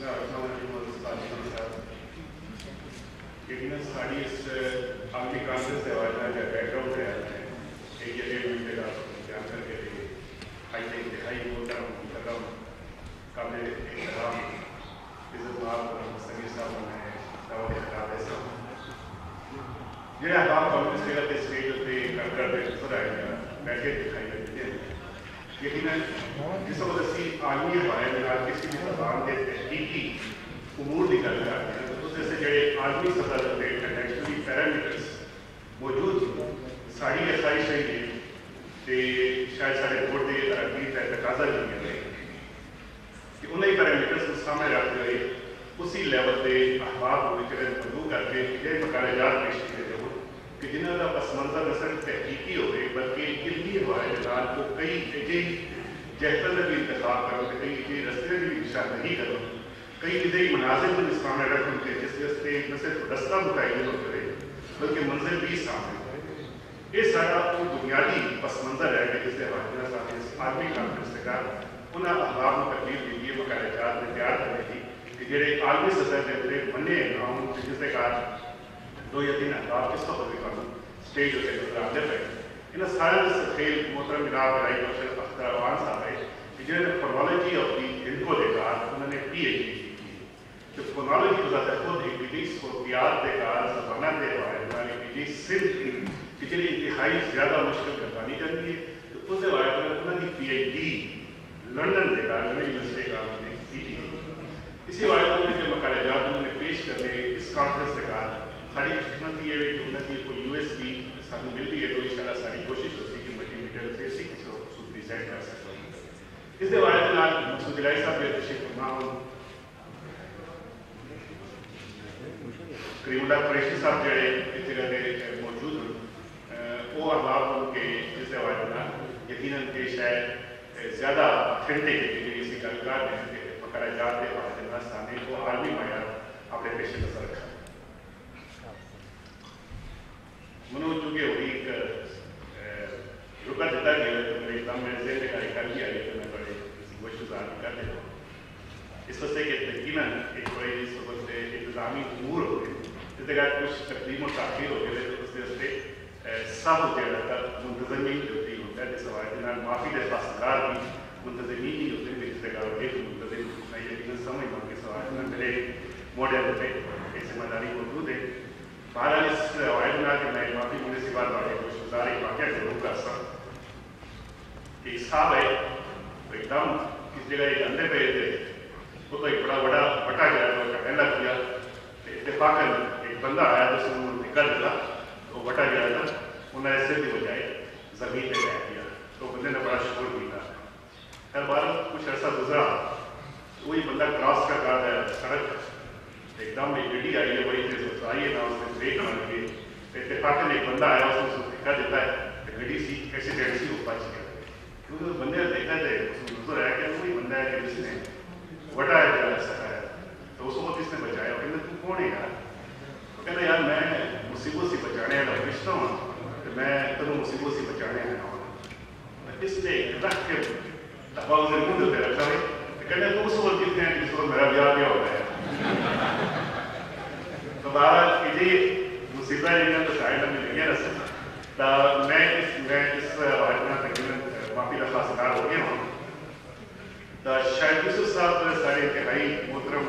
लेकिन साड़ी इस army conference से वाला जो बैकग्राउंड है एक या डेढ़ घंटे का ध्यान करके हाई मोहतरम काबिल एहतराम इज़्ज़तमाब समीर साहब ने दावत खिताब ऐसा ਜਿਹੜਾ ਆਪ ਕਾਂਗਰਸ ਦੇ ਸਟੇਜ ਉੱਤੇ ਕਰਦੇ ਖੁਦ ਆਇਆ ਬੈਠੇ ਦਿਖਾਈ ਦਿੰਦੇ ਨੇ ਲੇਕਿਨ ਜਿਸ ਵਕਤ ਅਸੀਂ ਆਲਮੀ ਹਵਾਲੇ ਨਾਲ ਕਿਸੇ ਵੀ ਜ਼ਬਾਨ ਦੇ ਤਹਿਕੀਕੀ امور کی گل کرتے ہیں تو اس سے جڑے عالمی سطح کے کنٹیکسچولی پیرامیٹرز موجود ساری خواہش ہے کہ شاید سارے بورڈ کی ترقی کا تقاضا بھی ہے کہ انہیں پیرامیٹرز کو سامنے رکھتے ہوئے اسی لیول کے احباب کو مدعو کر کے یہ مقالجات پیش کیے ہو کہ جنہوں کا پس منظر نہ صرف تحقیقی ہوئے بلکہ علمی حوالے کو کئی جہتر بھی انتخاب کرو کہ کئی ایجے رستے بھی اشارہ نہیں کرو کئی کسی مناظر کو سامنے رکھنے کے جس سے نہ صرف رستہ متعین ہو کرے بلکہ منظر بھی سامنے یہ سارا وہ بنیادی پس منظر ہے کہ جس سے حوالہ صاحب اس عالمی کانفرنس کا انہوں احباب کو تکلیف دی گئی مقالجات میں تیار کرنے کی کہ جڑے عالمی سطح کے اندر بنے نام جس سے کہا 2 یا 3 احباب کس طرح بھی کرنا اسٹیج ہوتے گزرانے پہ انہیں سارے خیل محترم جناب رائی روشن اختر عوان صاحب ہے کہ جنہوں نے فورمالوجی آف دی ہندکو دے کار انہوں نے پی ایچ ڈی جو فورمالوجی بذات خود ایک ڈگریز کو پیار دے کار زبانہ دے بارے میں ایک ڈگریز صرف کہ جنہیں انتہائی زیادہ مشکل کرانی جاتی ہے تو اس بارے میں انہوں نے پی ایچ ڈی لنڈن دے کار لنڈن یونیورسٹی کا انہوں نے کی تھی اسی بارے میں جو مقالجات انہوں نے پیش کرنے اس کانفرنس دے کار ساری خدمت یہ ہے کہ انہوں نے کوئی یو ایس بی ساتھ ملتی ہے تو ان شاء اللہ ساری کوشش ہوتی ہے کہ ملٹی میڈیا سے اسی کسی کو ڈیزائن کر سکتا ہوں اس کے بارے میں مسعود الہی صاحب کے تشریف فرما ہوں کریم اللہ قریشی صاحب جڑے اس جگہ کے موجود ہیں وہ احباب کے جس کے بارے میں یقیناً کہ شاید زیادہ اتھینٹک ہے کہ اسی گلکار نے مقالجات کے بارے میں سامنے کو عالمی معیار اپنے پیش نظر رکھا منو چونکہ وہی ایک رکا دیتا گیا ہے تو میرے اقدام میں ذہن کا کر لیا ہے تو میں بڑے کوشش آدمی کر دیتا ہوں اس وجہ کہ یقیناً ایک بڑے اس وقت انتظامی امور ہو گئے اس جگہ کچھ تقدیم و تاخیر ہو گئے تو اس وجہ سب جگہ منتظمین جو ہوتی ہوتا ہے جس حوالے معافی کے پاسدار بھی منتظمین ہی ہوتے ہیں جس جگہ ایک منتظم میں یقیناً سمجھ ہوں کہ سوال میں میرے ماڈل پہ ایک ذمہ داری موجود ہے بہرحال اس حوالے میں کہ میں معافی ہونے سے بعد والے کچھ گزار ایک واقعہ ضرور کر سکتا کہ صاحب ہے تو ایک دم کس جگہ ایک اندھے پہ تھے وہ تو ایک بڑا بٹا گیا تو کہنا کیا اتفاقاً ایک بندہ آیا جس نے انہوں نے نکل دیا تو وہ بٹا گیا تھا انہوں نے سر کی بجائے زمین پہ بیٹھ دیا تو بندے نے بڑا شکر کیا ہر بار کچھ عرصہ گزرا وہی بندہ کراس کر رہا ہے سڑک ایک دم ایک گڈی آئی ہے بڑی تیز آئی ہے نا اس نے بریک مار کے اتفاقاً ایک بندہ آیا اس نے دھکا دیتا ہے گڈی سی ایکسیڈنٹ سی وہ بچ گیا کیونکہ اس بندے نے دیکھا تھا اس میں نظر آیا کہ وہی بندہ ہے کہ جس نے وٹا ہے جا سکا ہے تو اس وقت اس نے بچایا کہنا تو کون ہے یار تو کہنا یار میں مصیبت سے بچانے والا فرشتہ ہوں تو میں تمہیں مصیبت سے بچانے والا ہوں اس نے رکھ کے دبا اسے منہ دیتے رکھا ہے تو کہنا تو اس وقت جتنے ہیں جس وقت میرا بیاہ کیا ہوتا ہے تو بہرحال کہ جی مصیبت ہے تو شاید ہمیں لگے رہ سکتا تو میں اس واقعہ تقریباً معافی دفعہ سکار ہو گیا ہوں تو شاید یوسف صاحب سارے انتہائی محترم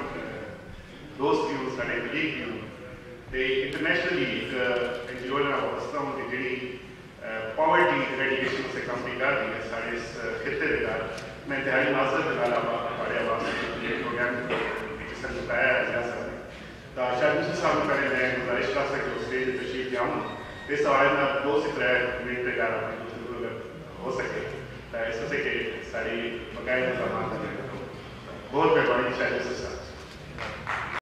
دوست کی ہوں سارے ملی کی ہوں تو انٹرنیشنلی ایک این جی او میں وابستہ ہوں کہ جڑی پاورٹی ریڈیکیشن سے کمپنی کر دی ہے سارے اس خطے کے دار میں انتہائی معذرت دلالا ہمارے آواز یہ پروگرام جس نے بتایا ہے سیاست میں تو شاید یوسف صاحب کرے میں گزارش کر سکے اس کے تشریف لیا ہوں اس حوالے میں 2 سے 3 منٹ تک اگر ہو سکے تو اس سے کہ ساری بقاعدہ سامان بہت مہربانی شاید یوسف صاحب